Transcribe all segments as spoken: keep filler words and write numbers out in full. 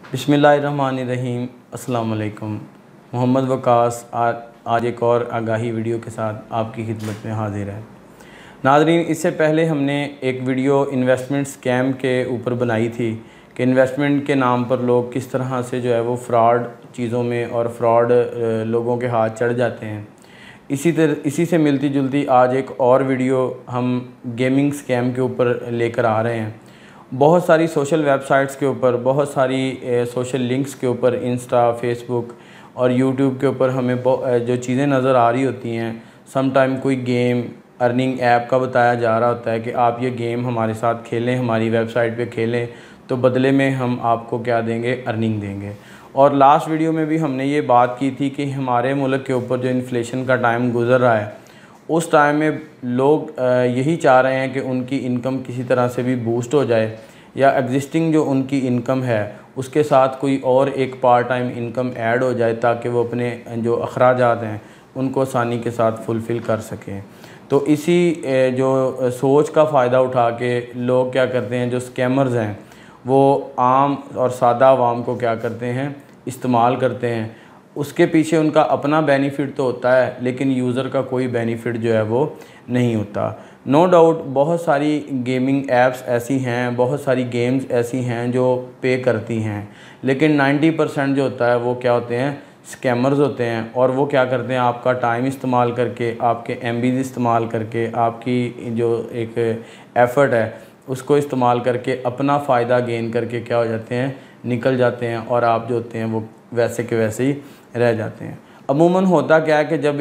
बिस्मिल्लाहिर्रहमानिर्रहीम। अस्सलाम वालेकुम। मोहम्मद वकास आज एक और आगाही वीडियो के साथ आपकी खिदमत में हाजिर है। नाज़रीन, इससे पहले हमने एक वीडियो इन्वेस्टमेंट स्कैम के ऊपर बनाई थी कि इन्वेस्टमेंट के नाम पर लोग किस तरह से जो है वो फ्रॉड चीज़ों में और फ्रॉड लोगों के हाथ चढ़ जाते हैं। इसी तरह इसी से मिलती जुलती आज एक और वीडियो हम गेमिंग स्कैम के ऊपर लेकर आ रहे हैं। बहुत सारी सोशल वेबसाइट्स के ऊपर, बहुत सारी सोशल लिंक्स के ऊपर, इंस्टा, फेसबुक और यूट्यूब के ऊपर हमें जो चीज़ें नज़र आ रही होती हैं, सम टाइम कोई गेम अर्निंग ऐप का बताया जा रहा होता है कि आप ये गेम हमारे साथ खेलें, हमारी वेबसाइट पे खेलें तो बदले में हम आपको क्या देंगे, अर्निंग देंगे। और लास्ट वीडियो में भी हमने ये बात की थी कि हमारे मुल्क के ऊपर जो इन्फ्लेशन का टाइम गुज़र रहा है उस टाइम में लोग यही चाह रहे हैं कि उनकी इनकम किसी तरह से भी बूस्ट हो जाए या एग्जिस्टिंग जो उनकी इनकम है उसके साथ कोई और एक पार्ट टाइम इनकम ऐड हो जाए ताकि वो अपने जो अखराजात हैं उनको आसानी के साथ फुलफ़िल कर सकें। तो इसी जो सोच का फ़ायदा उठा के लोग क्या करते हैं, जो स्कैमर्स हैं वो आम और सादा आवाम को क्या करते हैं, इस्तेमाल करते हैं। उसके पीछे उनका अपना बेनिफिट तो होता है लेकिन यूज़र का कोई बेनिफिट जो है वो नहीं होता। नो डाउट बहुत सारी गेमिंग ऐप्स ऐसी हैं, बहुत सारी गेम्स ऐसी हैं जो पे करती हैं, लेकिन नाइन्टी परसेंट जो होता है वो क्या होते हैं, स्कैमर्स होते हैं। और वो क्या करते हैं, आपका टाइम इस्तेमाल करके, आपके एमबीज़ इस्तेमाल करके, आपकी जो एक एफ़र्ट है उसको इस्तेमाल करके अपना फ़ायदा गेन करके क्या हो जाते हैं, निकल जाते हैं और आप जो होते हैं वो वैसे के वैसे ही रह जाते हैं। अमूमन होता क्या है कि जब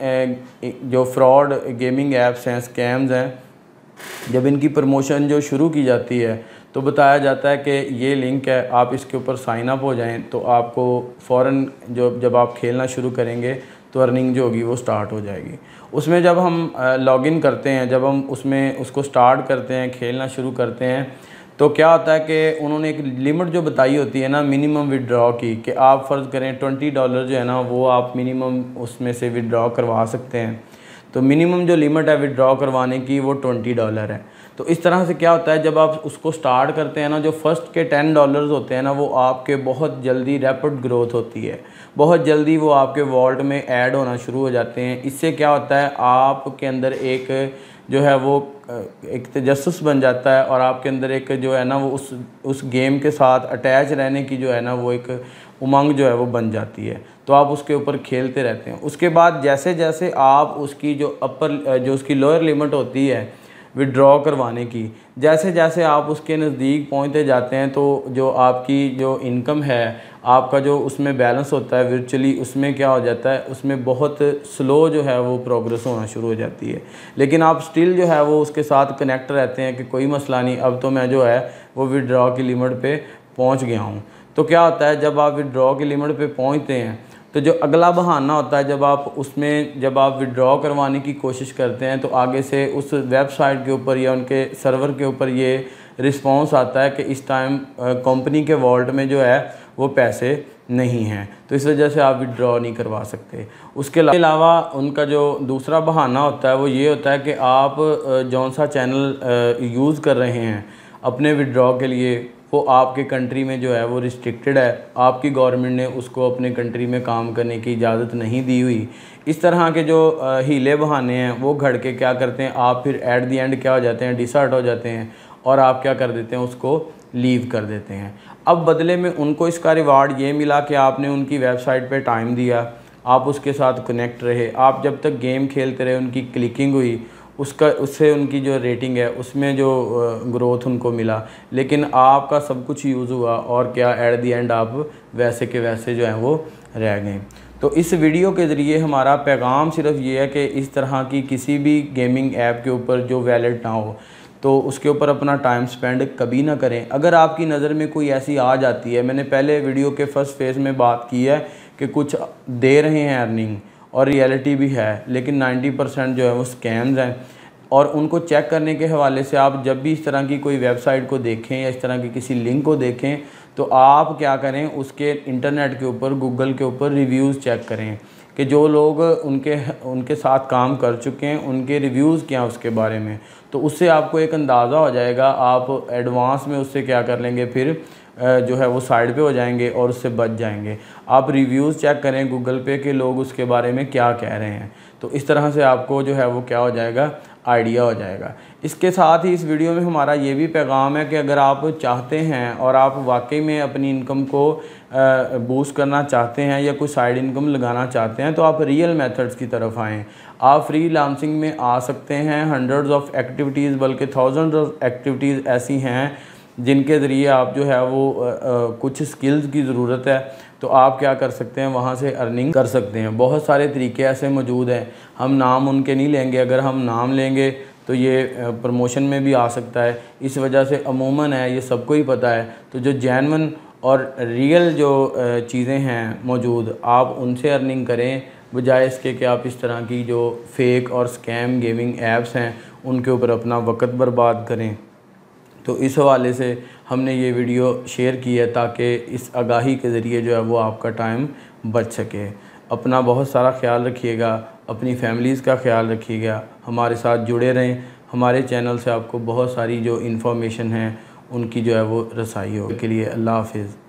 इन जो फ्रॉड गेमिंग ऐप्स हैं, स्कैम्स हैं, जब इनकी प्रमोशन जो शुरू की जाती है तो बताया जाता है कि ये लिंक है, आप इसके ऊपर साइन अप हो जाएं तो आपको फ़ौरन जो जब आप खेलना शुरू करेंगे तो अर्निंग जो होगी वो स्टार्ट हो जाएगी। उसमें जब हम लॉगिन करते हैं, जब हम उसमें उसको स्टार्ट करते हैं, खेलना शुरू करते हैं तो क्या होता है कि उन्होंने एक लिमिट जो बताई होती है ना मिनिमम विड्रॉ की, कि आप फ़र्ज़ करें ट्वेंटी डॉलर जो है ना वो आप मिनिमम उसमें से विड्रॉ करवा सकते हैं। तो मिनिमम जो लिमिट है विड्रॉ करवाने की वो ट्वेंटी डॉलर है। तो इस तरह से क्या होता है, जब आप उसको स्टार्ट करते हैं ना, जो फ़र्स्ट के टेन डॉलर्स होते हैं ना वो आपके बहुत जल्दी रैपिड ग्रोथ होती है, बहुत जल्दी वो आपके वॉलेट में ऐड होना शुरू हो जाते हैं। इससे क्या होता है, आपके अंदर एक जो है वो एक तजस्सुस बन जाता है और आपके अंदर एक जो है ना वो उस उस गेम के साथ अटैच रहने की जो है ना वो एक उमंग जो है वो बन जाती है। तो आप उसके ऊपर खेलते रहते हैं। उसके बाद जैसे जैसे आप उसकी जो अपर जो उसकी लोअर लिमिट होती है विड्रॉ करवाने की, जैसे जैसे आप उसके नज़दीक पहुंचते जाते हैं तो जो आपकी जो इनकम है, आपका जो उसमें बैलेंस होता है वर्चुअली, उसमें क्या हो जाता है, उसमें बहुत स्लो जो है वो प्रोग्रेस होना शुरू हो जाती है। लेकिन आप स्टिल जो है वो उसके साथ कनेक्ट रहते हैं कि कोई मसला नहीं, अब तो मैं जो है वो विड्रॉ की लिमिट पे पहुंच गया हूं। तो क्या होता है, जब आप विड्रॉ की लिमिट पे पहुंचते हैं तो जो अगला बहाना होता है, जब आप उसमें जब आप विड्रॉ करवाने की कोशिश करते हैं तो आगे से उस वेबसाइट के ऊपर या उनके सर्वर के ऊपर ये रिस्पांस आता है कि इस टाइम कंपनी के वॉलेट में जो है वो पैसे नहीं हैं, तो इस वजह से आप विड्रॉ नहीं करवा सकते। उसके अलावा उनका जो दूसरा बहाना होता है वो ये होता है कि आप जौन सा चैनल यूज़ कर रहे हैं अपने विड्रॉ के लिए वो आपके कंट्री में जो है वो रिस्ट्रिक्टेड है, आपकी गवर्नमेंट ने उसको अपने कंट्री में काम करने की इजाज़त नहीं दी हुई। इस तरह के जो हीले बहाने हैं वो घड़ के क्या करते हैं, आप फिर एट दी एंड क्या हो जाते हैं, डिसर्ट हो जाते हैं और आप क्या कर देते हैं, उसको लीव कर देते हैं। अब बदले में उनको इसका रिवार्ड ये मिला कि आपने उनकी वेबसाइट पे टाइम दिया, आप उसके साथ कनेक्ट रहे, आप जब तक गेम खेलते रहे, उनकी क्लिकिंग हुई, उसका उससे उनकी जो रेटिंग है उसमें जो ग्रोथ उनको मिला, लेकिन आपका सब कुछ यूज़ हुआ और क्या एट दी एंड आप वैसे के वैसे जो हैं वो रह गए। तो इस वीडियो के ज़रिए हमारा पैगाम सिर्फ ये है कि इस तरह की किसी भी गेमिंग ऐप के ऊपर जो वैलिड ना हो तो उसके ऊपर अपना टाइम स्पेंड कभी ना करें। अगर आपकी नज़र में कोई ऐसी आ जाती है, मैंने पहले वीडियो के फर्स्ट फेज़ में बात की है कि कुछ दे रहे हैं अर्निंग और रियलिटी भी है, लेकिन नाइन्टी परसेंट जो है वो स्कैम्स हैं। और उनको चेक करने के हवाले से आप जब भी इस तरह की कोई वेबसाइट को देखें या इस तरह की किसी लिंक को देखें तो आप क्या करें, उसके इंटरनेट के ऊपर, गूगल के ऊपर रिव्यूज़ चेक करें कि जो लोग उनके उनके साथ काम कर चुके हैं उनके रिव्यूज़ क्या हैं उसके बारे में। तो उससे आपको एक अंदाज़ा हो जाएगा, आप एडवांस में उससे क्या कर लेंगे, फिर जो है वो साइड पे हो जाएंगे और उससे बच जाएंगे। आप रिव्यूज़ चेक करें गूगल पे के लोग उसके बारे में क्या कह रहे हैं, तो इस तरह से आपको जो है वो क्या हो जाएगा, आइडिया हो जाएगा। इसके साथ ही इस वीडियो में हमारा ये भी पैगाम है कि अगर आप चाहते हैं और आप वाकई में अपनी इनकम को बूस्ट करना चाहते हैं या कोई साइड इनकम लगाना चाहते हैं, तो आप रियल मेथड्स की तरफ आएँ। आप फ्रीलांसिंग में आ सकते हैं। हंड्रेड्स ऑफ एक्टिविटीज़ बल्कि थाउजेंड्स ऑफ एक्टिविटीज़ ऐसी हैं जिनके ज़रिए आप जो है वो आ, आ, कुछ स्किल्स की ज़रूरत है, तो आप क्या कर सकते हैं, वहाँ से अर्निंग कर सकते हैं। बहुत सारे तरीके ऐसे मौजूद हैं, हम नाम उनके नहीं लेंगे। अगर हम नाम लेंगे तो ये प्रमोशन में भी आ सकता है। इस वजह से अमूमन है, ये सबको ही पता है। तो जो जेन्युइन और रियल जो चीज़ें हैं मौजूद, आप उनसे अर्निंग करें, बजाय इसके कि आप इस तरह की जो फेक और स्कैम गेमिंग ऐप्स हैं उनके ऊपर अपना वक्त बर्बाद करें। तो इस हवाले से हमने ये वीडियो शेयर की है ताकि इस आगाही के ज़रिए जो है वो आपका टाइम बच सके। अपना बहुत सारा ख्याल रखिएगा, अपनी फैमिलीज़ का ख्याल रखिएगा, हमारे साथ जुड़े रहें। हमारे चैनल से आपको बहुत सारी जो इन्फॉर्मेशन है उनकी जो है वो रसाई हो। के लिए अल्लाह हाफ़िज़।